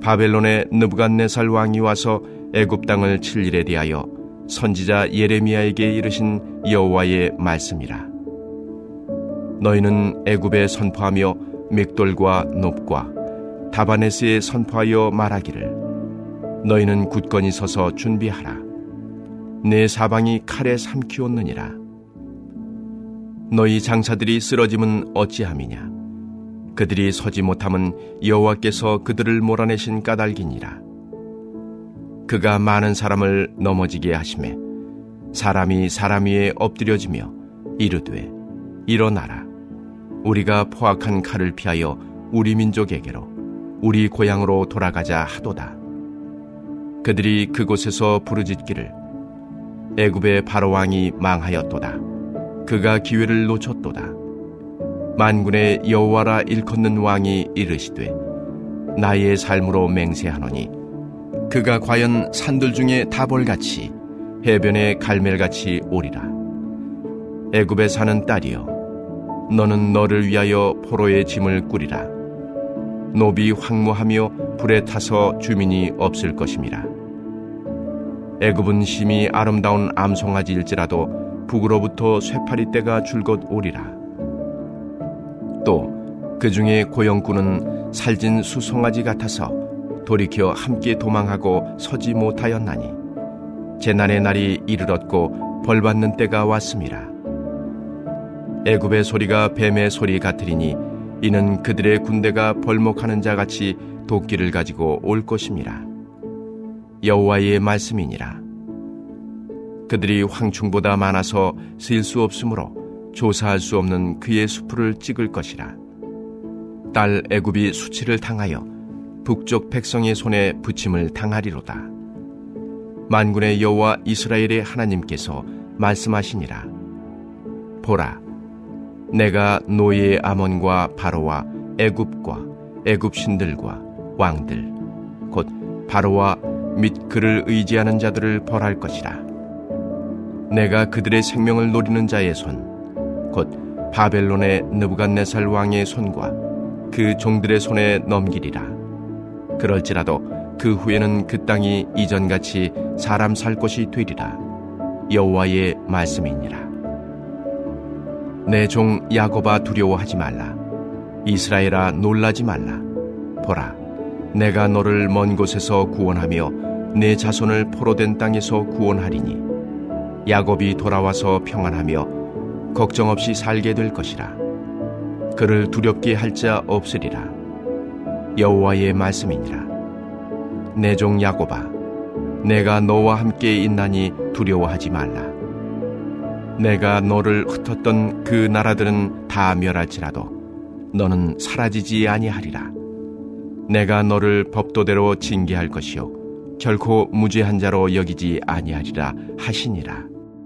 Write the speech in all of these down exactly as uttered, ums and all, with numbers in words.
바벨론의 느부갓네살 왕이 와서 애굽 땅을 칠 일에 대하여 선지자 예레미야에게 이르신 여호와의 말씀이라. 너희는 애굽에 선포하며 믹돌과 놉과 다바네스에 선포하여 말하기를 너희는 굳건히 서서 준비하라. 내 사방이 칼에 삼키었느니라. 너희 장사들이 쓰러짐은 어찌함이냐. 그들이 서지 못함은 여호와께서 그들을 몰아내신 까닭이니라. 그가 많은 사람을 넘어지게 하시매 사람이 사람 위에 엎드려지며 이르되 일어나라. 우리가 포악한 칼을 피하여 우리 민족에게로 우리 고향으로 돌아가자 하도다. 그들이 그곳에서 부르짖기를 애굽의 바로 왕이 망하였도다. 그가 기회를 놓쳤도다. 만군의 여호와라 일컫는 왕이 이르시되 나의 삶으로 맹세하노니 그가 과연 산들 중에 다볼같이 해변의 갈멜같이 오리라. 애굽에 사는 딸이여, 너는 너를 위하여 포로의 짐을 꾸리라. 노비 황무하며 불에 타서 주민이 없을 것임이라. 애굽은 심히 아름다운 암송아지일지라도 북으로부터 쇠파리떼가 줄곧 오리라. 또 그 중에 고영꾼은 살진 수송아지 같아서 돌이켜 함께 도망하고 서지 못하였나니 재난의 날이 이르렀고 벌받는 때가 왔음이라. 애굽의 소리가 뱀의 소리 같으리니 이는 그들의 군대가 벌목하는 자같이 도끼를 가지고 올 것임이라. 여호와의 말씀이니라. 그들이 황충보다 많아서 셀 수 없으므로 조사할 수 없는 그의 수풀을 찍을 것이라. 딸 애굽이 수치를 당하여 북쪽 백성의 손에 부침을 당하리로다. 만군의 여호와 이스라엘의 하나님께서 말씀하시니라. 보라, 내가 노예 아몬과 바로와 애굽과 애굽 신들과 왕들 곧 바로와 및 그를 의지하는 자들을 벌할 것이라. 내가 그들의 생명을 노리는 자의 손 곧 바벨론의 느부갓네살 왕의 손과 그 종들의 손에 넘기리라. 그럴지라도 그 후에는 그 땅이 이전같이 사람 살 곳이 되리라. 여호와의 말씀이니라. 내 종 야곱아 두려워하지 말라. 이스라엘아 놀라지 말라. 보라, 내가 너를 먼 곳에서 구원하며 내 자손을 포로된 땅에서 구원하리니 야곱이 돌아와서 평안하며 걱정 없이 살게 될 것이라. 그를 두렵게 할 자 없으리라. 여호와의 말씀이니라. 내 종 야곱아, 내가 너와 함께 있나니 두려워하지 말라. 내가 너를 흩었던 그 나라들은 다 멸할지라도 너는 사라지지 아니하리라. 내가 너를 법도대로 징계할 것이요 결코 무죄한 자로 여기지 아니하리라 하시니라.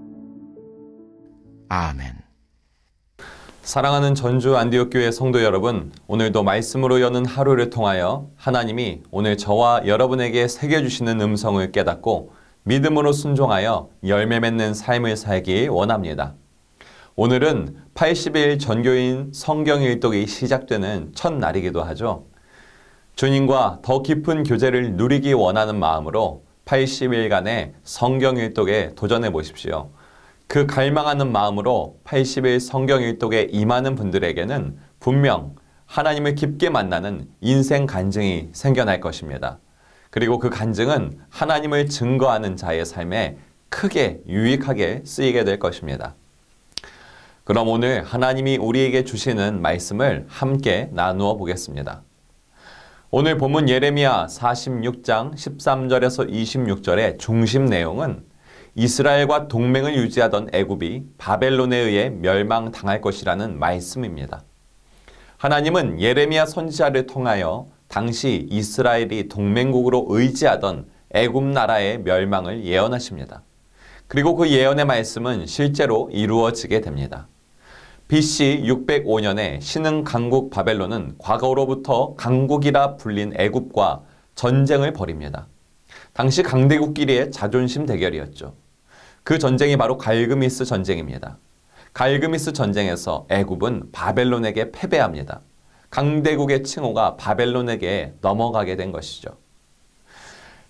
아멘. 사랑하는 전주 안디옥교회 성도 여러분, 오늘도 말씀으로 여는 하루를 통하여 하나님이 오늘 저와 여러분에게 새겨주시는 음성을 깨닫고 믿음으로 순종하여 열매 맺는 삶을 살기 원합니다. 오늘은 팔십 일 전교인 성경일독이 시작되는 첫날이기도 하죠. 주님과 더 깊은 교제를 누리기 원하는 마음으로 팔십 일간의 성경일독에 도전해 보십시오. 그 갈망하는 마음으로 팔십 일 성경일독에 임하는 분들에게는 분명 하나님을 깊게 만나는 인생 간증이 생겨날 것입니다. 그리고 그 간증은 하나님을 증거하는 자의 삶에 크게 유익하게 쓰이게 될 것입니다. 그럼 오늘 하나님이 우리에게 주시는 말씀을 함께 나누어 보겠습니다. 오늘 본문 예레미야 사십육 장 십삼 절에서 이십육 절의 중심 내용은 이스라엘과 동맹을 유지하던 애굽이 바벨론에 의해 멸망당할 것이라는 말씀입니다. 하나님은 예레미야 선지자를 통하여 당시 이스라엘이 동맹국으로 의지하던 애굽 나라의 멸망을 예언하십니다. 그리고 그 예언의 말씀은 실제로 이루어지게 됩니다. 비씨 육백오 년에 신흥 강국 바벨론은 과거로부터 강국이라 불린 애굽과 전쟁을 벌입니다. 당시 강대국끼리의 자존심 대결이었죠. 그 전쟁이 바로 갈그미스 전쟁입니다. 갈그미스 전쟁에서 애굽은 바벨론에게 패배합니다. 강대국의 칭호가 바벨론에게 넘어가게 된 것이죠.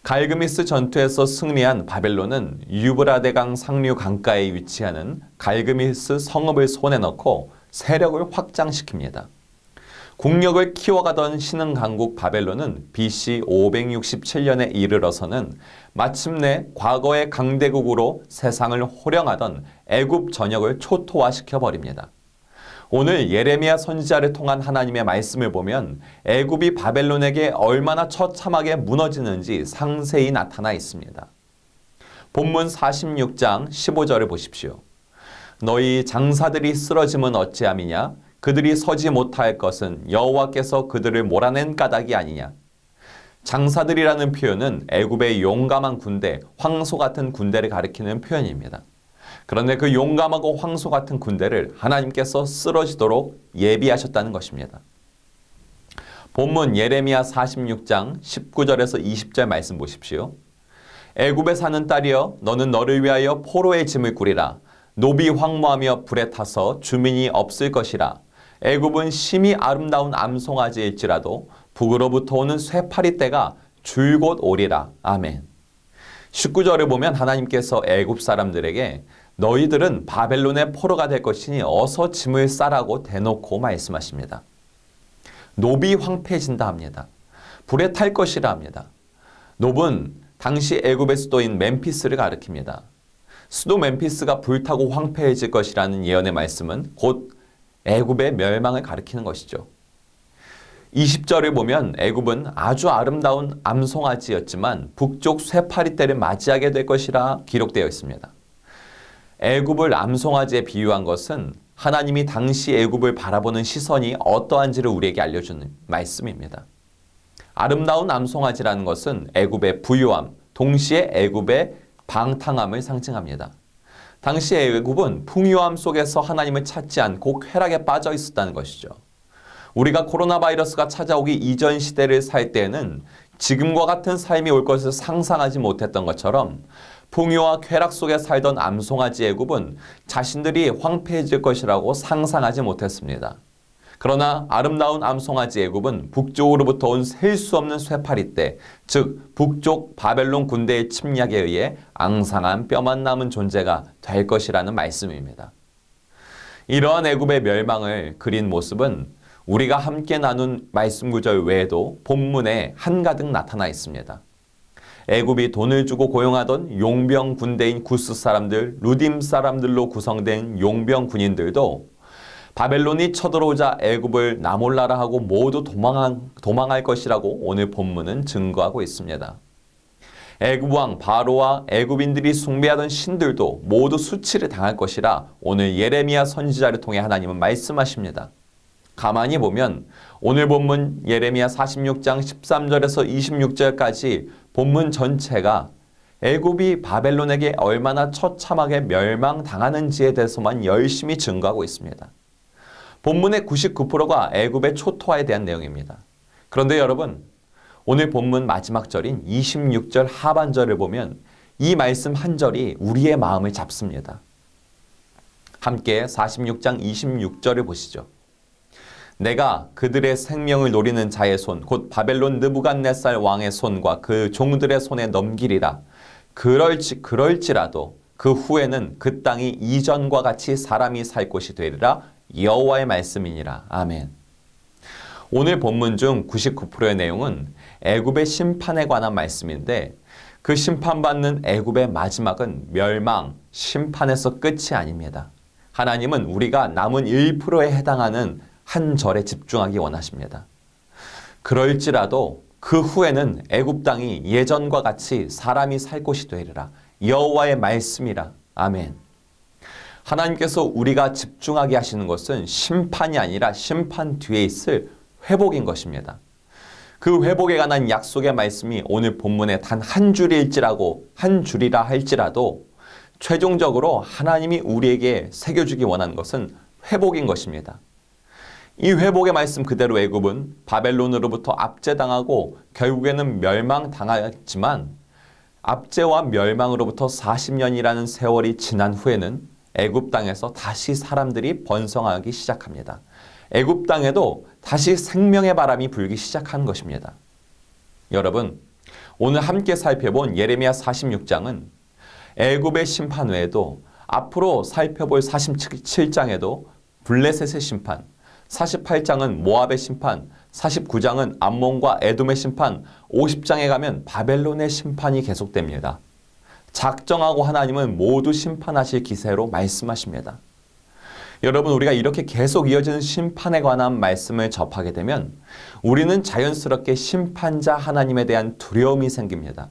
갈그미스 전투에서 승리한 바벨론은 유브라데강 상류 강가에 위치하는 갈그미스 성읍을 손에 넣고 세력을 확장시킵니다. 국력을 키워가던 신흥 강국 바벨론은 비씨 오백육십칠 년에 이르러서는 마침내 과거의 강대국으로 세상을 호령하던 애굽 전역을 초토화시켜 버립니다. 오늘 예레미야 선지자를 통한 하나님의 말씀을 보면 애굽이 바벨론에게 얼마나 처참하게 무너지는지 상세히 나타나 있습니다. 본문 사십육 장 십오 절을 보십시오. 너희 장사들이 쓰러짐은 어찌함이냐? 그들이 서지 못할 것은 여호와께서 그들을 몰아낸 까닭이 아니냐? 장사들이라는 표현은 애굽의 용감한 군대, 황소 같은 군대를 가리키는 표현입니다. 그런데 그 용감하고 황소 같은 군대를 하나님께서 쓰러지도록 예비하셨다는 것입니다. 본문 예레미야 사십육 장 십구 절에서 이십 절 말씀 보십시오. 애굽에 사는 딸이여 너는 너를 위하여 포로의 짐을 꾸리라. 노비 황무하며 불에 타서 주민이 없을 것이라. 애굽은 심히 아름다운 암송아지일지라도 북으로부터 오는 쇠파리 떼가 줄곧 오리라. 아멘. 십구 절을 보면 하나님께서 애굽 사람들에게 너희들은 바벨론의 포로가 될 것이니 어서 짐을 싸라고 대놓고 말씀하십니다. 노비 황폐해진다 합니다. 불에 탈 것이라 합니다. 노브는 당시 애굽의 수도인 멤피스를 가리킵니다. 수도 멤피스가 불타고 황폐해질 것이라는 예언의 말씀은 곧 애굽의 멸망을 가리키는 것이죠. 이십 절을 보면 애굽은 아주 아름다운 암송아지였지만 북쪽 쇠파리 떼를 맞이하게 될 것이라 기록되어 있습니다. 애굽을 암송아지에 비유한 것은 하나님이 당시 애굽을 바라보는 시선이 어떠한지를 우리에게 알려주는 말씀입니다. 아름다운 암송아지라는 것은 애굽의 부유함, 동시에 애굽의 방탕함을 상징합니다. 당시 애굽은 풍요함 속에서 하나님을 찾지 않고 쾌락에 빠져 있었다는 것이죠. 우리가 코로나 바이러스가 찾아오기 이전 시대를 살 때에는 지금과 같은 삶이 올 것을 상상하지 못했던 것처럼 풍요와 쾌락 속에 살던 암송아지 애굽은 자신들이 황폐해질 것이라고 상상하지 못했습니다. 그러나 아름다운 암송아지 애굽은 북쪽으로부터 온 셀 수 없는 쇠파리떼, 즉 북쪽 바벨론 군대의 침략에 의해 앙상한 뼈만 남은 존재가 될 것이라는 말씀입니다. 이러한 애굽의 멸망을 그린 모습은 우리가 함께 나눈 말씀 구절 외에도 본문에 한가득 나타나 있습니다. 애굽이 돈을 주고 고용하던 용병 군대인 구스 사람들, 루딤 사람들로 구성된 용병 군인들도 바벨론이 쳐들어오자 애굽을 나몰라라 하고 모두 도망한, 도망할 것이라고 오늘 본문은 증거하고 있습니다. 애굽 왕 바로와 애굽인들이 숭배하던 신들도 모두 수치를 당할 것이라 오늘 예레미야 선지자를 통해 하나님은 말씀하십니다. 가만히 보면 오늘 본문 예레미야 사십육 장 십삼 절에서 이십육 절까지 본문 전체가 애굽이 바벨론에게 얼마나 처참하게 멸망당하는지에 대해서만 열심히 증거하고 있습니다. 본문의 구십구 퍼센트가 애굽의 초토화에 대한 내용입니다. 그런데 여러분, 오늘 본문 마지막 절인 이십육 절 하반절을 보면 이 말씀 한 절이 우리의 마음을 잡습니다. 함께 사십육 장 이십육 절을 보시죠. 내가 그들의 생명을 노리는 자의 손, 곧 바벨론 느부갓네살 왕의 손과 그 종들의 손에 넘기리라. 그럴지, 그럴지라도 그 후에는 그 땅이 이전과 같이 사람이 살 곳이 되리라. 여호와의 말씀이니라. 아멘. 오늘 본문 중 구십구 퍼센트의 내용은 애굽의 심판에 관한 말씀인데 그 심판받는 애굽의 마지막은 멸망, 심판에서 끝이 아닙니다. 하나님은 우리가 남은 일 퍼센트에 해당하는 한 절에 집중하기 원하십니다. 그럴지라도 그 후에는 애굽 땅이 예전과 같이 사람이 살 곳이 되리라. 여호와의 말씀이라. 아멘. 하나님께서 우리가 집중하게 하시는 것은 심판이 아니라 심판 뒤에 있을 회복인 것입니다. 그 회복에 관한 약속의 말씀이 오늘 본문에 단 한 줄일지라고 한 줄이라 할지라도 최종적으로 하나님이 우리에게 새겨주기 원하는 것은 회복인 것입니다. 이 회복의 말씀 그대로 애굽은 바벨론으로부터 압제당하고 결국에는 멸망당했지만 압제와 멸망으로부터 사십 년이라는 세월이 지난 후에는 애굽 땅에서 다시 사람들이 번성하기 시작합니다. 애굽 땅에도 다시 생명의 바람이 불기 시작한 것입니다. 여러분, 오늘 함께 살펴본 예레미야 사십육 장은 애굽의 심판 외에도 앞으로 살펴볼 사십칠 장에도 블레셋의 심판, 사십팔 장은 모압의 심판, 사십구 장은 암몬과 에돔의 심판, 오십 장에 가면 바벨론의 심판이 계속됩니다. 작정하고 하나님은 모두 심판하실 기세로 말씀하십니다. 여러분, 우리가 이렇게 계속 이어지는 심판에 관한 말씀을 접하게 되면 우리는 자연스럽게 심판자 하나님에 대한 두려움이 생깁니다.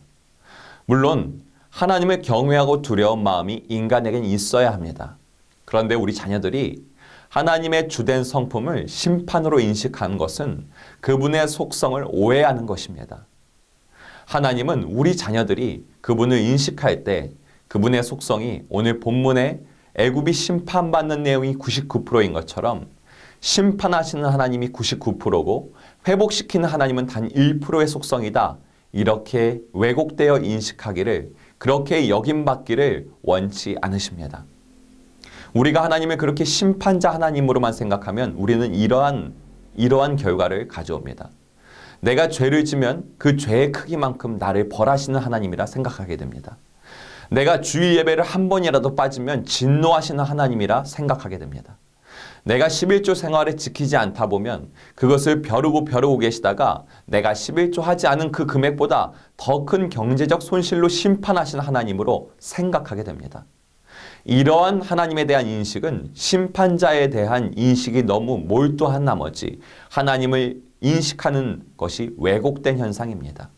물론 하나님을 경외하고 두려운 마음이 인간에겐 있어야 합니다. 그런데 우리 자녀들이 하나님의 주된 성품을 심판으로 인식하는 것은 그분의 속성을 오해하는 것입니다. 하나님은 우리 자녀들이 그분을 인식할 때 그분의 속성이 오늘 본문에 애굽이 심판받는 내용이 구십구 퍼센트인 것처럼 심판하시는 하나님이 구십구 퍼센트고 회복시키는 하나님은 단 일 퍼센트의 속성이다. 이렇게 왜곡되어 인식하기를, 그렇게 여김받기를 원치 않으십니다. 우리가 하나님을 그렇게 심판자 하나님으로만 생각하면 우리는 이러한, 이러한 결과를 가져옵니다. 내가 죄를 지면 그 죄의 크기만큼 나를 벌하시는 하나님이라 생각하게 됩니다. 내가 주일 예배를 한 번이라도 빠지면 진노하시는 하나님이라 생각하게 됩니다. 내가 십일조 생활을 지키지 않다 보면 그것을 벼르고 벼르고 계시다가 내가 십일조 하지 않은 그 금액보다 더 큰 경제적 손실로 심판하시는 하나님으로 생각하게 됩니다. 이러한 하나님에 대한 인식은 심판자에 대한 인식이 너무 몰두한 나머지 하나님을 인식하는 것이 왜곡된 현상입니다.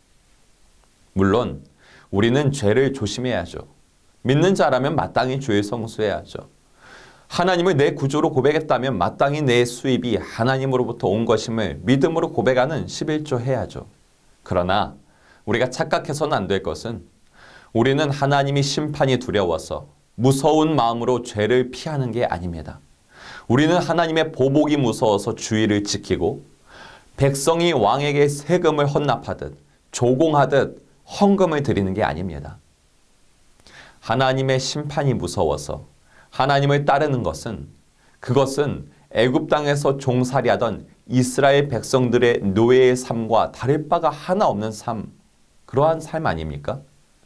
물론 우리는 죄를 조심해야죠. 믿는 자라면 마땅히 죄를 성수해야죠. 하나님을 내 구조로 고백했다면 마땅히 내 수입이 하나님으로부터 온 것임을 믿음으로 고백하는 십일조 해야죠. 그러나 우리가 착각해서는 안 될 것은 우리는 하나님이 심판이 두려워서 무서운 마음으로 죄를 피하는 게 아닙니다. 우리는 하나님의 보복이 무서워서 주의를 지키고 백성이 왕에게 세금을 헌납하듯 조공하듯 헌금을 드리는 게 아닙니다. 하나님의 심판이 무서워서 하나님을 따르는 것은, 그것은 애굽 땅에서 종살이하던 이스라엘 백성들의 노예의 삶과 다를 바가 하나 없는 삶, 그러한 삶 아닙니까?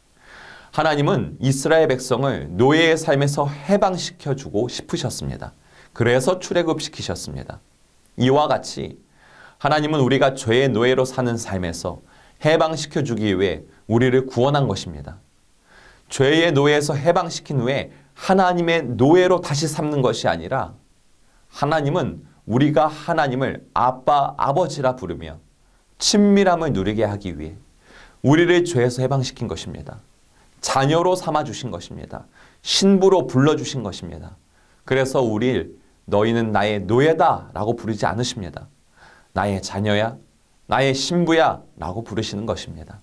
하나님은 이스라엘 백성을 노예의 삶에서 해방시켜주고 싶으셨습니다. 그래서 출애굽시키셨습니다. 이와 같이 하나님은 우리가 죄의 노예로 사는 삶에서 해방시켜주기 위해 우리를 구원한 것입니다. 죄의 노예에서 해방시킨 후에 하나님의 노예로 다시 삼는 것이 아니라 하나님은 우리가 하나님을 아빠, 아버지라 부르며 친밀함을 누리게 하기 위해 우리를 죄에서 해방시킨 것입니다. 자녀로 삼아주신 것입니다. 신부로 불러주신 것입니다. 그래서 우리를 너희는 나의 노예다 라고 부르지 않으십니다. 나의 자녀야, 나의 신부야 라고 부르시는 것입니다.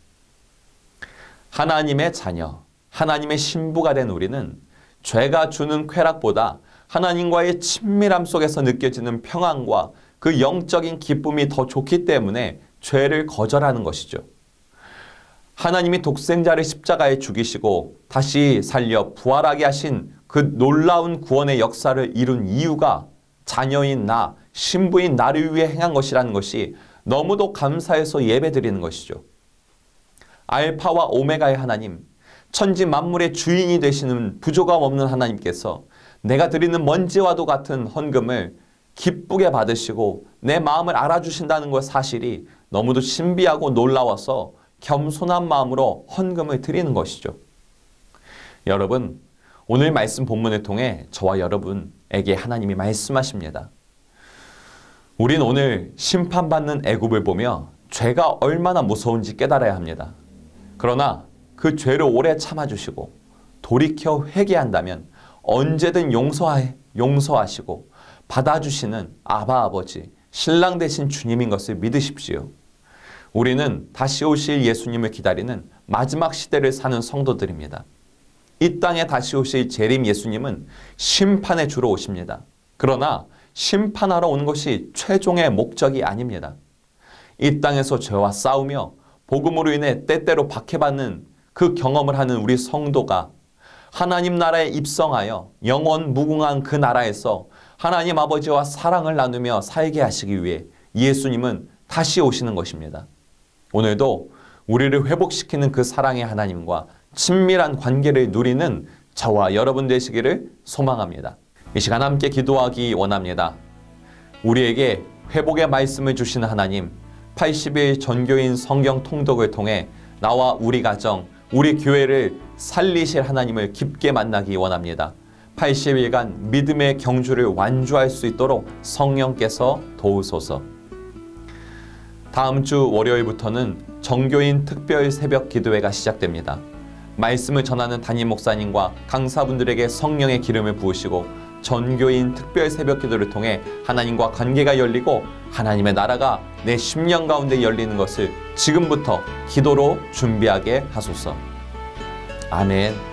하나님의 자녀, 하나님의 신부가 된 우리는 죄가 주는 쾌락보다 하나님과의 친밀함 속에서 느껴지는 평안과 그 영적인 기쁨이 더 좋기 때문에 죄를 거절하는 것이죠. 하나님이 독생자를 십자가에 죽이시고 다시 살려 부활하게 하신 그 놀라운 구원의 역사를 이룬 이유가 자녀인 나, 신부인 나를 위해 행한 것이라는 것이 너무도 감사해서 예배드리는 것이죠. 알파와 오메가의 하나님, 천지 만물의 주인이 되시는 부조감 없는 하나님께서 내가 드리는 먼지와도 같은 헌금을 기쁘게 받으시고 내 마음을 알아주신다는 것 사실이 너무도 신비하고 놀라워서 겸손한 마음으로 헌금을 드리는 것이죠. 여러분, 오늘 말씀 본문을 통해 저와 여러분에게 하나님이 말씀하십니다. 우린 오늘 심판받는 애굽을 보며 죄가 얼마나 무서운지 깨달아야 합니다. 그러나 그 죄를 오래 참아주시고 돌이켜 회개한다면 언제든 용서하, 용서하시고 받아주시는 아바 아버지, 신랑 되신 주님인 것을 믿으십시오. 우리는 다시 오실 예수님을 기다리는 마지막 시대를 사는 성도들입니다. 이 땅에 다시 오실 재림 예수님은 심판에 주로 오십니다. 그러나 심판하러 오는 것이 최종의 목적이 아닙니다. 이 땅에서 죄와 싸우며 복음으로 인해 때때로 박해받는 그 경험을 하는 우리 성도가 하나님 나라에 입성하여 영원 무궁한 그 나라에서 하나님 아버지와 사랑을 나누며 살게 하시기 위해 예수님은 다시 오시는 것입니다. 오늘도 우리를 회복시키는 그 사랑의 하나님과 친밀한 관계를 누리는 저와 여러분 되시기를 소망합니다. 이 시간 함께 기도하기 원합니다. 우리에게 회복의 말씀을 주시는 하나님, 팔십 일 전교인 성경 통독을 통해 나와 우리 가정, 우리 교회를 살리실 하나님을 깊게 만나기 원합니다. 팔십 일간 믿음의 경주를 완주할 수 있도록 성령께서 도우소서. 다음 주 월요일부터는 전교인 특별 새벽 기도회가 시작됩니다. 말씀을 전하는 담임 목사님과 강사분들에게 성령의 기름을 부으시고 전교인 특별 새벽 기도를 통해 하나님과 관계가 열리고 하나님의 나라가 내 심령 가운데 열리는 것을 지금부터 기도로 준비하게 하소서. 아멘.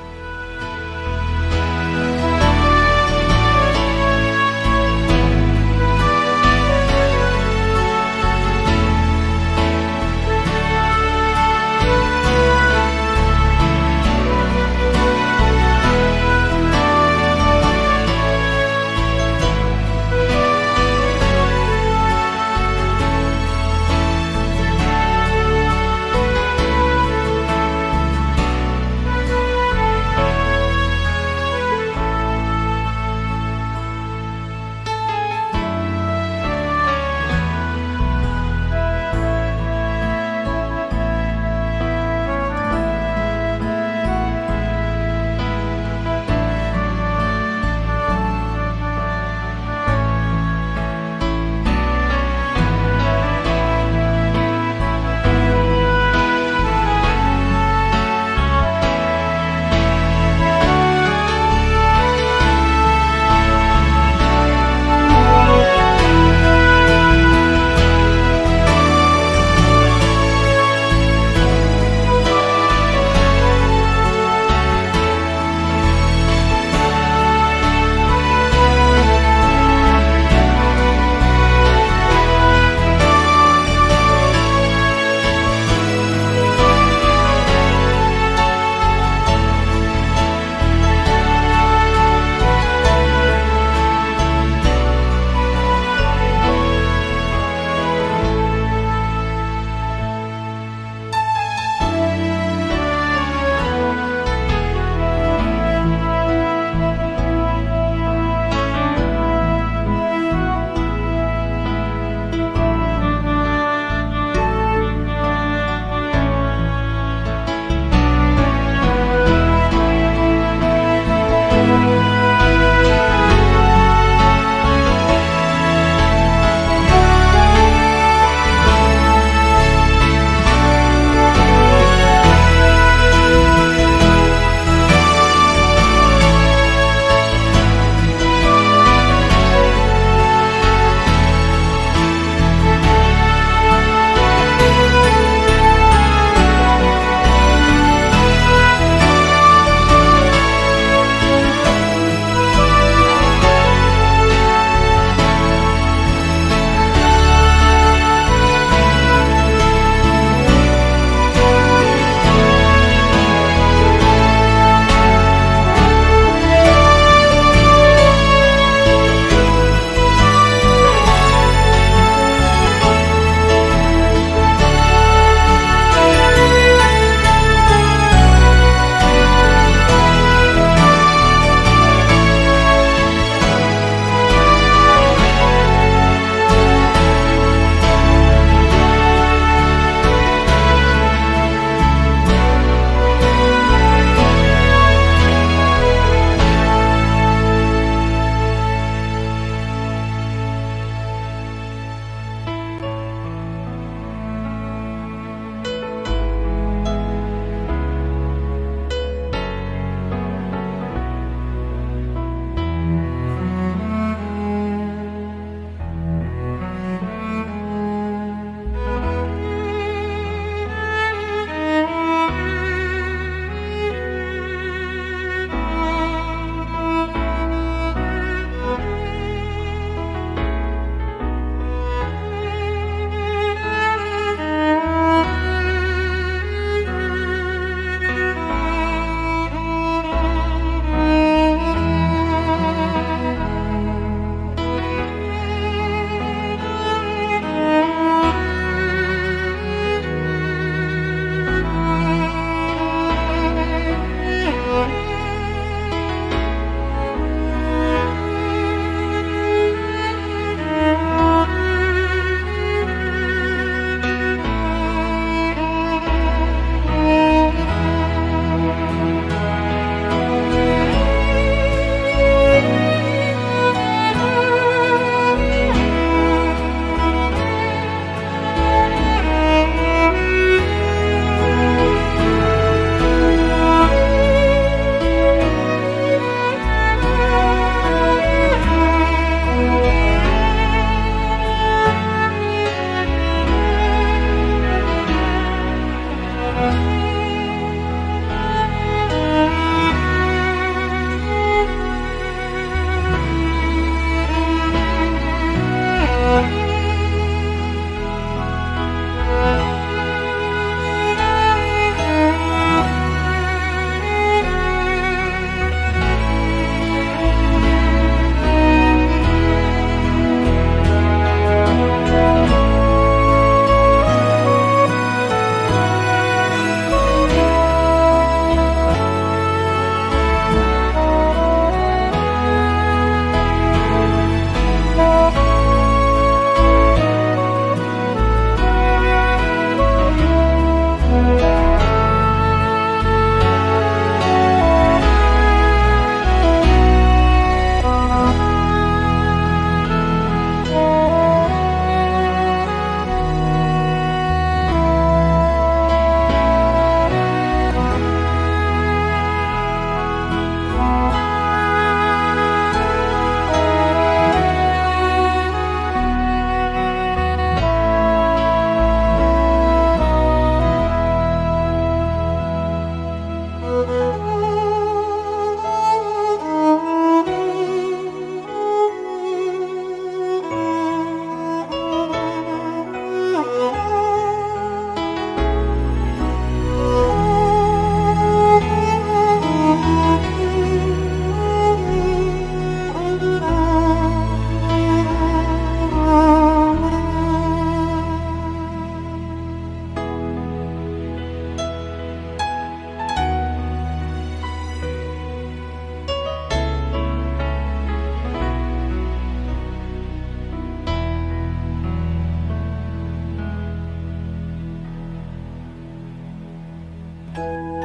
아멘.